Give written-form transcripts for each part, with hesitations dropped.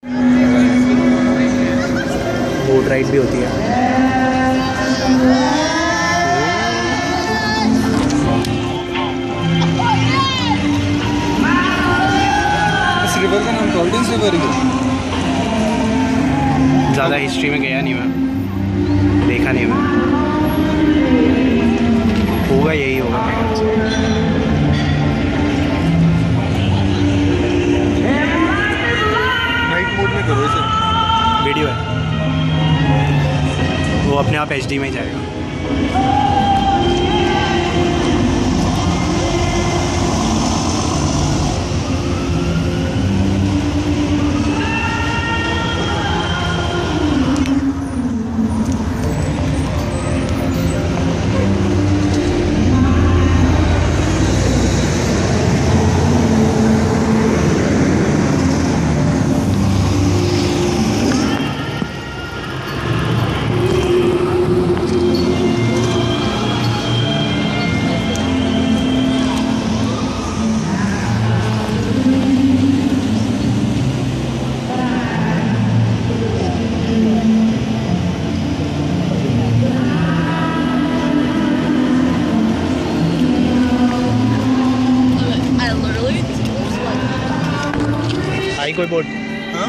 Boat ride भी होती है। इस रिवर का नाम प्रोविडेंस रिवर है। ज़्यादा हिस्ट्री में गया नहीं मैं, देखा नहीं मैं, होगा यही होगा मेरे ख्याल से। नाइट मोड में करो इसे। वीडियो है वो अपने आप HD में ही जाएगा। आई कोई बोट? हाँ?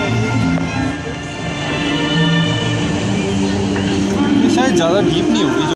शायद ज़्यादा डीप नहीं होगी।